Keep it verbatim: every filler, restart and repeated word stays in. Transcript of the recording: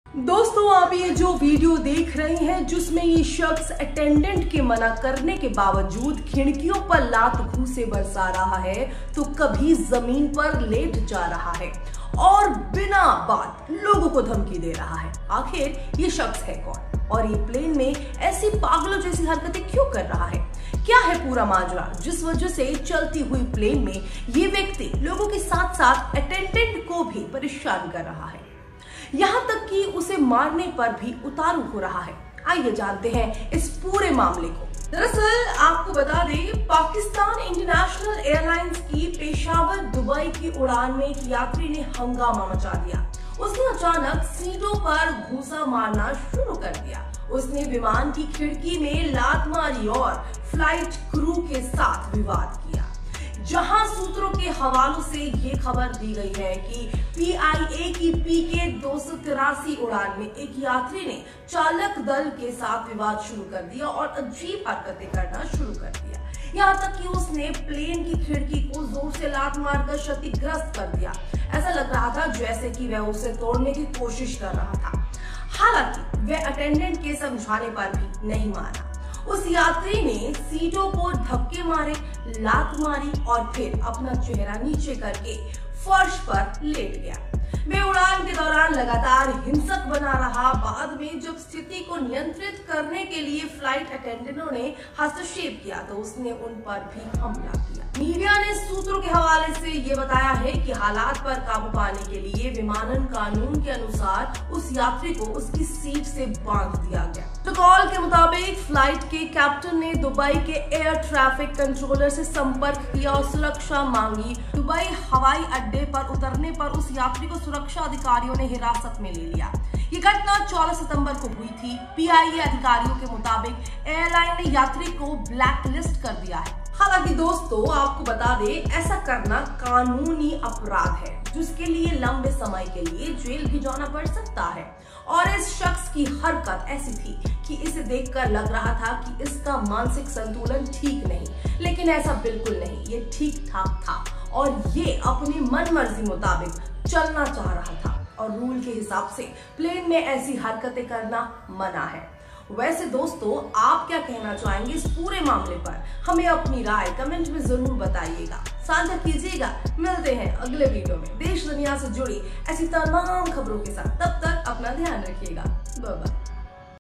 दोस्तों, आप ये जो वीडियो देख रहे हैं जिसमें ये शख्स अटेंडेंट के मना करने के बावजूद खिड़कियों पर लात घूंसे बरसा रहा है तो कभी जमीन पर लेट जा रहा है और बिना बात लोगों को धमकी दे रहा है। आखिर ये शख्स है कौन और ये प्लेन में ऐसी पागलों जैसी हरकतें क्यों कर रहा है? क्या है पूरा माजरा जिस वजह से चलती हुई प्लेन में ये व्यक्ति लोगों के साथ साथ अटेंडेंट को भी परेशान कर रहा है, यहाँ तक कि उसे मारने पर भी उतारू हो रहा है। आइए जानते हैं इस पूरे मामले को। दरअसल आपको बता दें, पाकिस्तान इंटरनेशनल एयरलाइंस की पेशावर दुबई की उड़ान में एक यात्री ने हंगामा मचा दिया। उसने अचानक सीटों पर घूंसा मारना शुरू कर दिया। उसने विमान की खिड़की में लात मारी और फ्लाइट क्रू के साथ विवाद किया। जहां सूत्रों के हवालों से ये खबर दी गई है कि पी आई ए की पी के दो सौ तिरासी उड़ान में एक यात्री ने चालक दल के साथ विवाद शुरू कर दिया और अजीब हरकतें करना शुरू कर दिया। यहाँ तक कि उसने प्लेन की खिड़की को जोर से लात मारकर क्षतिग्रस्त कर दिया। ऐसा लग रहा था जैसे कि वह उसे तोड़ने की कोशिश कर रहा था। हालांकि वह अटेंडेंट के समझाने पर भी नहीं माना। उस यात्री ने सीटों को धक्के मारे, लात मारी और फिर अपना चेहरा नीचे करके फर्श पर लेट गया। वह उड़ान के दौरान लगातार हिंसक बना रहा। बाद में जब स्थिति को नियंत्रित करने के लिए फ्लाइट अटेंडेंटों ने हस्तक्षेप किया तो उसने उन पर भी हमला किया। मीडिया ने सूत्रों के हवाले से ये बताया है कि हालात पर काबू पाने के लिए विमानन कानून के अनुसार उस यात्री को उसकी सीट से बांध दिया गया। तो कॉल के मुताबिक फ्लाइट के कैप्टन ने दुबई के एयर ट्रैफिक कंट्रोलर से संपर्क किया और सुरक्षा मांगी। दुबई हवाई अड्डे पर उतरने पर उस यात्री को सुरक्षा अधिकारियों ने हिरासत में ले लिया। ये घटना चौदह सितंबर को हुई थी। पी आई ए अधिकारियों के मुताबिक एयरलाइन ने यात्री को ब्लैकलिस्ट कर दिया है। हालांकि दोस्तों, आपको बता दें, ऐसा करना कानूनी अपराध है जिसके लिए लंबे समय के लिए जेल भी जाना पड़ सकता है। और इस शख्स की हरकत ऐसी थी कि इसे देखकर लग रहा था कि इसका मानसिक संतुलन ठीक नहीं, लेकिन ऐसा बिल्कुल नहीं। ये ठीक ठाक था और ये अपनी मन मर्जी मुताबिक चलना चाह रहा था और रूल के हिसाब से प्लेन में ऐसी हरकतें करना मना है। वैसे दोस्तों, आप क्या कहना चाहेंगे इस पूरे मामले पर? हमें अपनी राय कमेंट में जरूर बताइएगा, साझा कीजिएगा। मिलते हैं अगले वीडियो में देश दुनिया से जुड़ी ऐसी तमाम खबरों के साथ। तब तक अपना ध्यान रखिएगा। Bye bye.